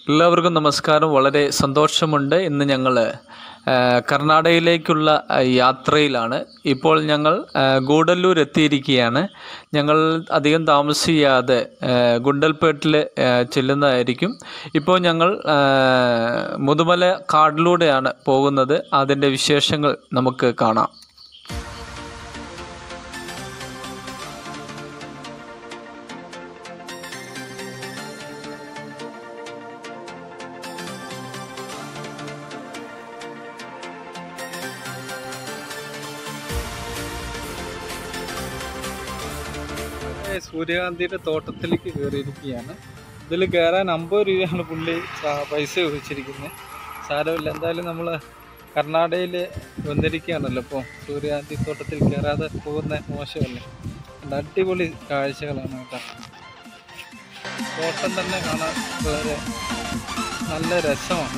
എല്ലാവർക്കും നമസ്കാരം. വളരെ സന്തോഷമുണ്ട്. ഇന്ന് ഞങ്ങൾ കർണാടകയിലേക്കുള്ള യാത്രയിലാണ്. ഇപ്പോൾ ഞങ്ങൾ ഗൂഡല്ലൂർ എത്തിയിരിക്കുകയാണ്. ഞങ്ങൾ അധികം താമസിയാതെ ഗുണ്ടൽപേട്ടിൽ ചെല്ലുന്നതായിരിക്കും. ഇപ്പോൾ ഞങ്ങൾ മുതുമല കാടിലൂടെയാണ് പോകുന്നത്. അതിൻ്റെ വിശേഷങ്ങൾ നമുക്ക് കാണാം. സൂര്യകാന്തിയുടെ തോട്ടത്തിലേക്ക് കയറിയിരിക്കുകയാണ്. ഇതിൽ കയറാൻ 50 രൂപയാണ് പുള്ളി പൈസ ചോദിച്ചിരിക്കുന്നത്. സാരമില്ല, എന്തായാലും നമ്മൾ കർണാടകയിൽ വന്നിരിക്കുകയാണല്ലോ. അപ്പോൾ സൂര്യകാന്തി തോട്ടത്തിൽ കയറാതെ പോകുന്ന മോശമല്ലേ. അടിപൊളി കാഴ്ചകളാണ് കേട്ടോ. തോട്ടം തന്നെ കാണാൻ വളരെ നല്ല രസമാണ്.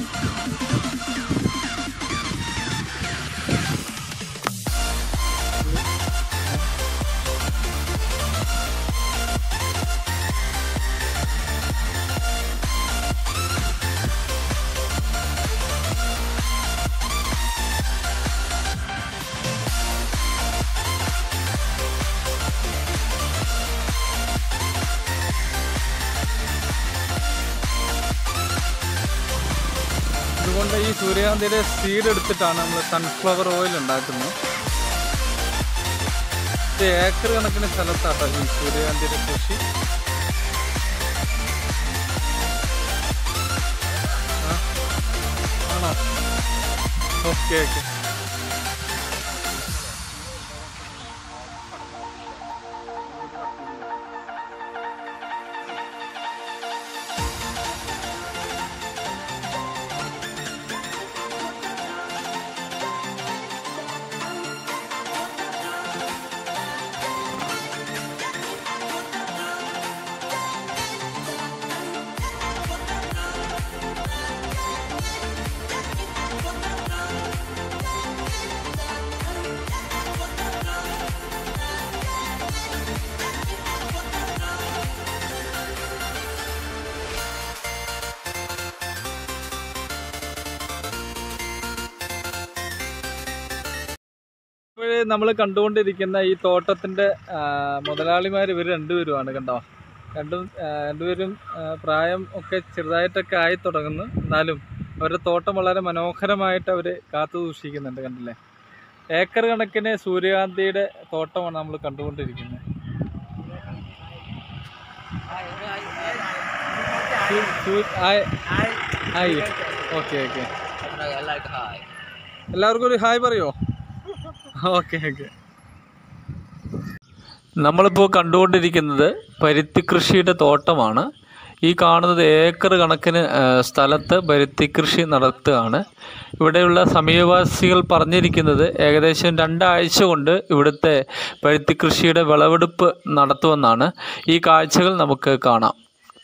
അതുകൊണ്ട് ഈ സൂര്യകാന്തിയുടെ സീഡ് എടുത്തിട്ടാണ് നമ്മൾ സൺഫ്ലവർ ഓയിൽ ഉണ്ടാക്കുന്നത്. ഇത് ഏക്കർ കണക്കിന് സ്ഥലത്താട്ടോ ഈ സൂര്യകാന്തിയുടെ കൃഷി. ആണോ? Okay okay. നമ്മൾ കണ്ടുകൊണ്ടിരിക്കുന്ന ഈ തോട്ടത്തിൻ്റെ മുതലാളിമാർ ഇവർ രണ്ടുപേരുമാണ്. കണ്ടോ, രണ്ടുപേരും പ്രായം ഒക്കെ ചെറുതായിട്ടൊക്കെ ആയി തുടങ്ങുന്നു. എന്നാലും അവരുടെ തോട്ടം വളരെ മനോഹരമായിട്ട് അവർ കാത്തു സൂക്ഷിക്കുന്നുണ്ട്. കണ്ടില്ലേ, ഏക്കർ കണക്കിന് സൂര്യകാന്തിയുടെ തോട്ടമാണ് നമ്മൾ കണ്ടുകൊണ്ടിരിക്കുന്നത്. ഓക്കെ ഓക്കെ, എല്ലാവർക്കും ഒരു ഹായ് പറയോ? Okay okay. നമ്മളിപ്പോൾ കണ്ടുകൊണ്ടിരിക്കുന്നത് പരുത്തി കൃഷിയുടെ തോട്ടമാണ്. ഈ കാണുന്നത് ഏക്കർ കണക്കിന് സ്ഥലത്ത് പരുത്തി കൃഷി നടത്തുകയാണ്. ഇവിടെയുള്ള സമീപവാസികൾ പറഞ്ഞിരിക്കുന്നത് ഏകദേശം 2 ആഴ്ച കൊണ്ട് ഇവിടുത്തെ പരുത്തി കൃഷിയുടെ വിളവെടുപ്പ് നടത്തുമെന്നാണ്. ഈ കാഴ്ചകൾ നമുക്ക് കാണാം.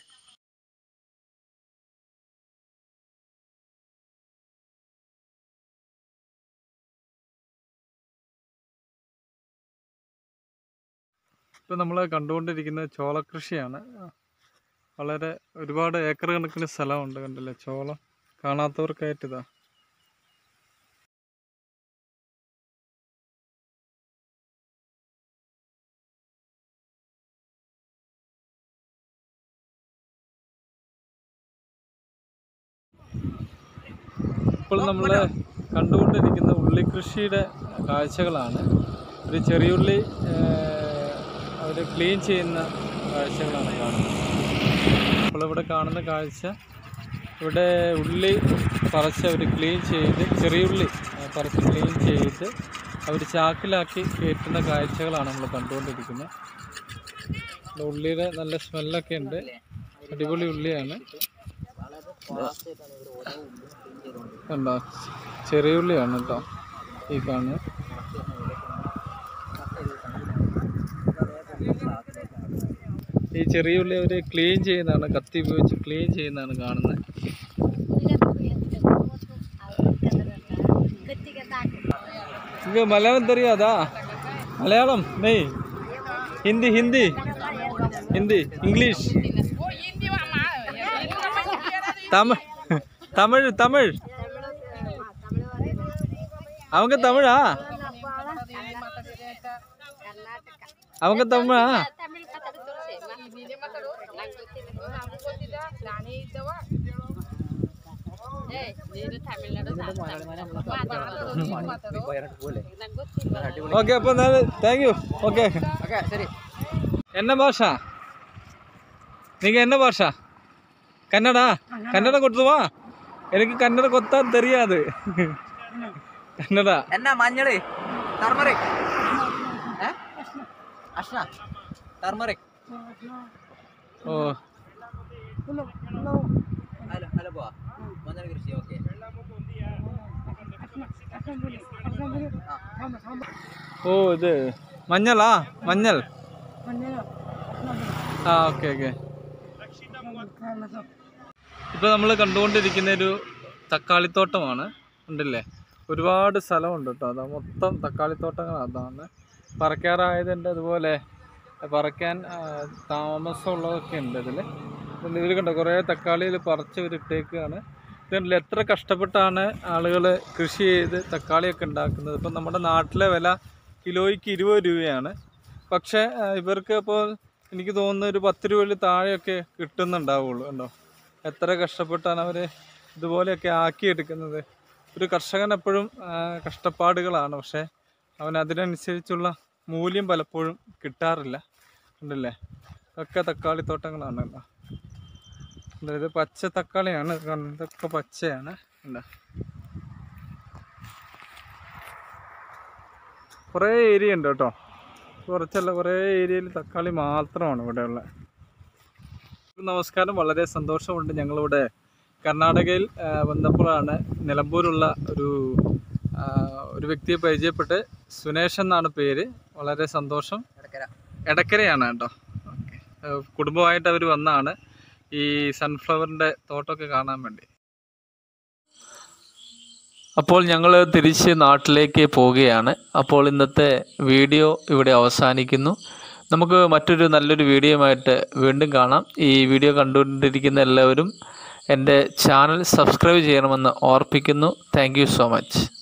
ഇപ്പോൾ നമ്മൾ കണ്ടുകൊണ്ടിരിക്കുന്നത് ചോളക്കൃഷിയാണ്. ഒരുപാട് ഏക്കർ കണക്കിന് സ്ഥലമുണ്ട്. കണ്ടില്ലേ, ചോളം കാണാത്തവർക്കായിട്ടിതാ. ഇപ്പോൾ നമ്മൾ കണ്ടുകൊണ്ടിരിക്കുന്ന ഉള്ളിക്കൃഷിയുടെ കാഴ്ചകളാണ്. ഒരു ചെറിയുള്ളി അവർ ക്ലീൻ ചെയ്യുന്ന കാഴ്ചകളാണ് കാണുന്നത്. അപ്പോൾ ഇവിടെ കാണുന്ന കാഴ്ച, ഇവിടെ ഉള്ളി പറിച്ച് അവർ ക്ലീൻ ചെയ്ത്, ചെറിയുള്ളി പറിച്ച് ക്ലീൻ ചെയ്ത് അവർ ചാക്കിലാക്കി കയറ്റുന്ന കാഴ്ചകളാണ് നമ്മൾ കണ്ടുകൊണ്ടിരിക്കുന്നത്. ഉള്ളിയുടെ നല്ല സ്മെല്ലൊക്കെ ഉണ്ട്. അടിപൊളി ഉള്ളിയാണ്. കണ്ടോ, ചെറിയുള്ളിയാണ് കേട്ടോ ഈ കാണുന്നത്. ഈ ചെറിയ ഉള്ളി അവർ ക്ലീൻ ചെയ്യുന്നതാണ്, കത്തി ഉപയോഗിച്ച് ക്ലീൻ ചെയ്യുന്നതാണ് കാണുന്നത്. നിങ്ങൾക്ക് മലയാളം தெரியாதா? മലയാളം നെയ്, ഹിന്ദി ഹിന്ദി ഹിന്ദി ഇംഗ്ലീഷ്. തമിഴ് തമിഴ് തമിഴ് அவங்க தமிழா அவங்க தமிழா ഓക്കെ അപ്പോൾ താങ്ക് യു ഓക്കെ ശരി என்ன பாஷா நீங்க என்ன பாஷா கன்னடா கன்னடம் கொடுத்துவா எனக்கு கன்னடம் கொத்தா தெரியாது கன்னடா என்ன மஞ்சள் டர்மரிக் அஷ்னா டர்மரிக் ഓ ഹലോ ഹലോ പോവാ മഞ്ഞൾ കൃഷി ഓക്കെ ഓ ഇത് മഞ്ഞളാ മഞ്ഞൾ ആ ഓക്കെ ഓക്കെ ഇപ്പോൾ നമ്മൾ കണ്ടുകൊണ്ടിരിക്കുന്ന ഒരു തക്കാളിത്തോട്ടമാണ് ഉണ്ടല്ലേ ഒരുപാട് സ്ഥലമുണ്ട് കേട്ടോ അതാ മൊത്തം തക്കാളിത്തോട്ടങ്ങളാണ് അതാണ് പറിക്കാറായതുണ്ട് അതുപോലെ പറിക്കാൻ താമസമുള്ളതൊക്കെ ഉണ്ട് ഇതിൽ കണ്ടോ കുറേ തക്കാളിയിൽ പറിച്ച് ഇട്ടേക്കുകയാണ് ഇതുണ്ടല്ലോ എത്ര കഷ്ടപ്പെട്ടാണ് ആളുകൾ കൃഷി ചെയ്ത് തക്കാളിയൊക്കെ ഉണ്ടാക്കുന്നത് ഇപ്പം നമ്മുടെ നാട്ടിലെ വില കിലോയ്ക്ക് 20 രൂപയാണ് പക്ഷേ ഇവർക്ക് ഇപ്പോൾ എനിക്ക് തോന്നുന്നു ഒരു 10 രൂപയിൽ താഴെയൊക്കെ കിട്ടുന്നുണ്ടാവുള്ളൂ കണ്ടോ എത്ര കഷ്ടപ്പെട്ടാണ് അവർ ഇതുപോലെയൊക്കെ ആക്കിയെടുക്കുന്നത് ഒരു കർഷകൻ എപ്പോഴും കഷ്ടപ്പാടുകളാണ് പക്ഷേ അവൻ അതിനനുസരിച്ചുള്ള മൂല്യം പലപ്പോഴും കിട്ടാറില്ല ഉണ്ടല്ലേ ഒക്കെ തക്കാളിത്തോട്ടങ്ങളാണ് കേട്ടോ ഇത് പച്ച തക്കാളിയാണ് ഇതൊക്കെ പച്ചയാണ് ഉണ്ടോ കുറേ ഏരിയ ഉണ്ട് കേട്ടോ കുറച്ചല്ല കുറേ ഏരിയയിൽ തക്കാളി മാത്രമാണ് ഇവിടെ ഉള്ളത് നമസ്കാരം വളരെ സന്തോഷമുണ്ട് ഞങ്ങളിവിടെ കർണാടകയിൽ വന്നപ്പോഴാണ് നിലമ്പൂരുള്ള ഒരു വ്യക്തിയെ പരിചയപ്പെട്ട് സുനേഷ് എന്നാണ് പേര് വളരെ സന്തോഷം എടക്കരയാണ് കേട്ടോ കുടുംബമായിട്ട് അവർ വന്നാണ് ഈ സൺഫ്ലവറിൻ്റെ തോട്ടമൊക്കെ കാണാൻ വേണ്ടി അപ്പോൾ ഞങ്ങൾ തിരിച്ച് നാട്ടിലേക്ക് പോവുകയാണ് അപ്പോൾ ഇന്നത്തെ വീഡിയോ ഇവിടെ അവസാനിക്കുന്നു നമുക്ക് മറ്റൊരു നല്ലൊരു വീഡിയോയുമായിട്ട് വീണ്ടും കാണാം ഈ വീഡിയോ കണ്ടുകൊണ്ടിരിക്കുന്ന എല്ലാവരും എൻ്റെ ചാനൽ സബ്സ്ക്രൈബ് ചെയ്യണമെന്ന് ഓർപ്പിക്കുന്നു താങ്ക് യു സോ മച്ച്